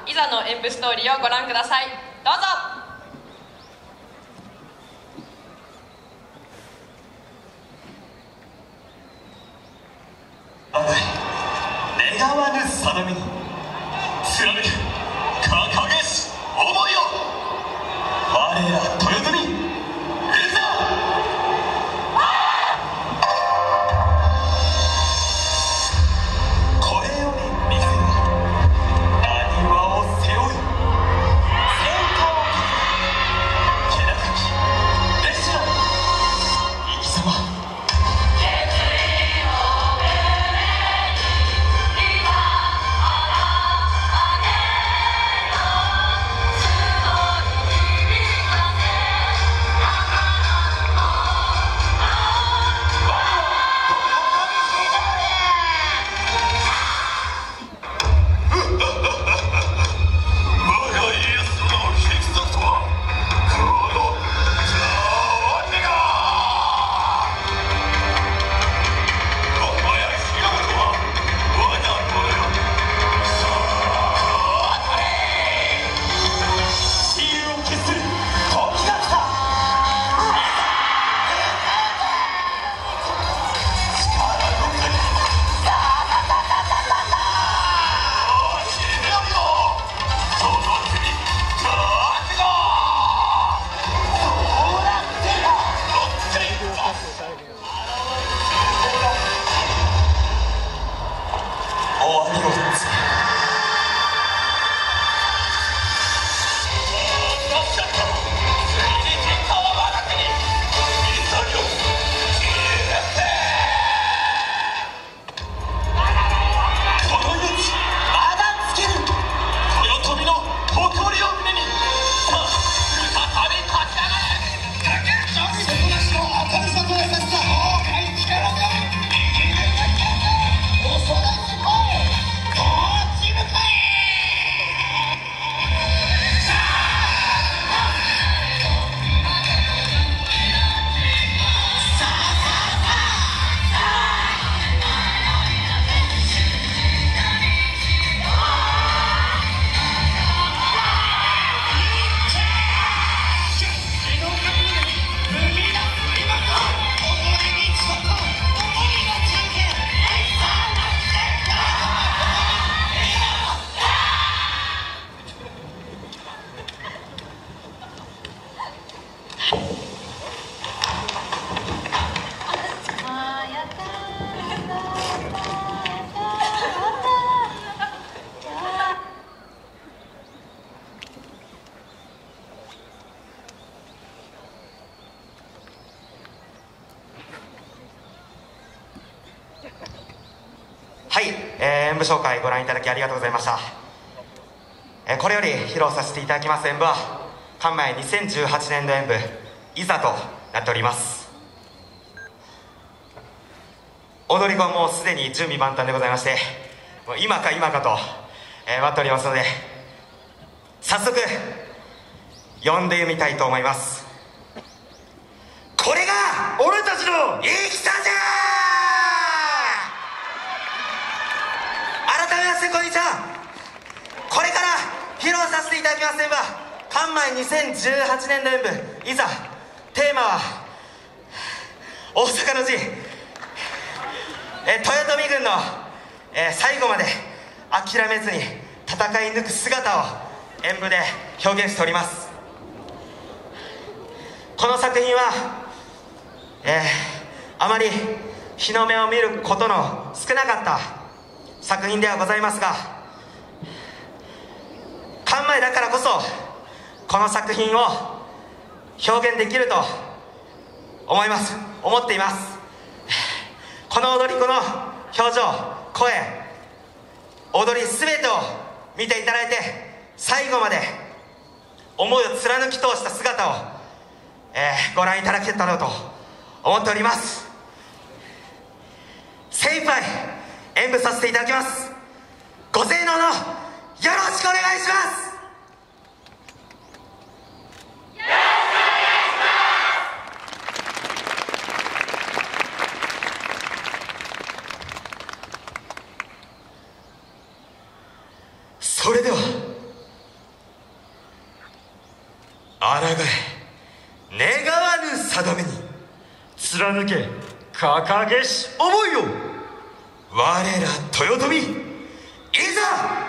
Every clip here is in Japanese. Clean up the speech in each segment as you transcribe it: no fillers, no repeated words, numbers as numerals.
いざの演舞ストーリーをご覧ください。どうぞ。 願わぬ定めに貫く掲げし思いを、我ら豊臣いざ。これより見せるは何話を背負い戦火を切り気高き弟子ら生き様。 はい、演舞紹介ご覧いただきありがとうございました。これより披露させていただきます演舞は関前2018年度演舞いざとなっております。踊り子はもうすでに準備万端でございまして、もう今か今かと、待っておりますので、早速呼んでみたいと思います。これが俺たちの戦じゃー。改めましてこんにちは。これから披露させていただきます演舞は関前2018年度演舞いざ。テーマは大阪の陣、豊臣軍の、最後まで諦めずに戦い抜く姿を演舞で表現しております。この作品は、あまり日の目を見ることの少なかった作品ではございますが、関前だからこそこの作品を表現できると思っています。この踊り子の表情、声、踊り全てを見ていただいて、最後まで思いを貫き通した姿を、ご覧いただけたらと思っております。精一杯演舞させていただきます。ご声能のよろしくお願いします。それでは願わぬ定めに貫け掲げし思いよ。我ら豊臣いざ。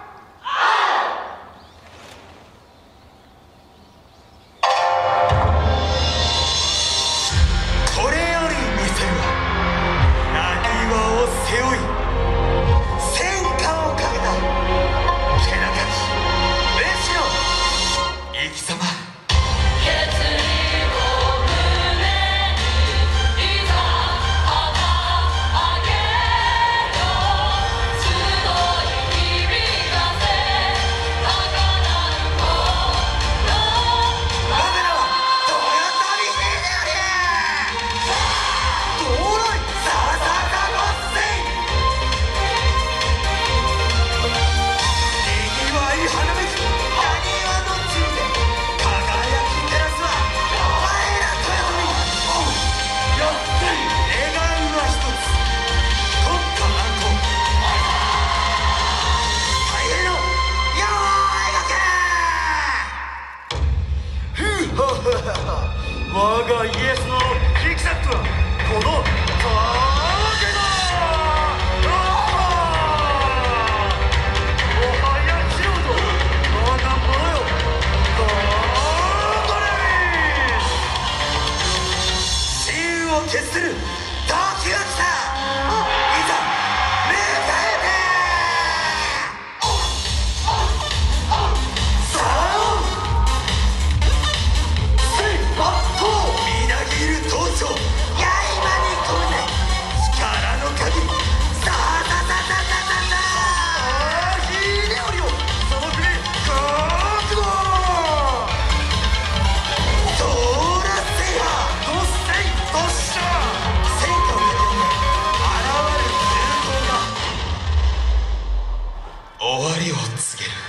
我がイエスの力作はこの影だ。おはやしろと我が者よ、頑張れ。自由を決する時が来た。いざ迎えて。さあみなぎる闘争、刃に込めない力の鍵。さあさあさあさあさあさあ、秀頼よ、その国覚悟。ソーラセイハーごっせいとした戦火をかけて現る空港が終わりを告げる。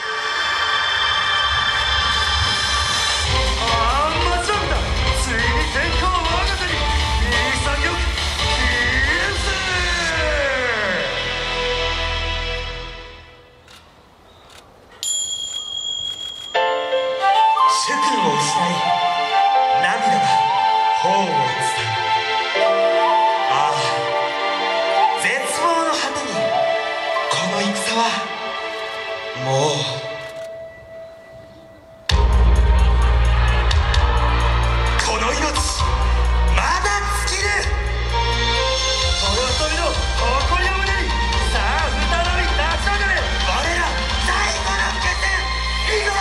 主君を失い涙が頬を伝う。ああ、絶望の果てにこの戦はもう。この命まだ尽きる。豊臣の誇りを胸に、さあ再び立ち上がれ。我ら最後の決戦、いざ。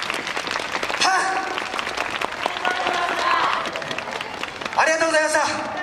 ありがとうございました。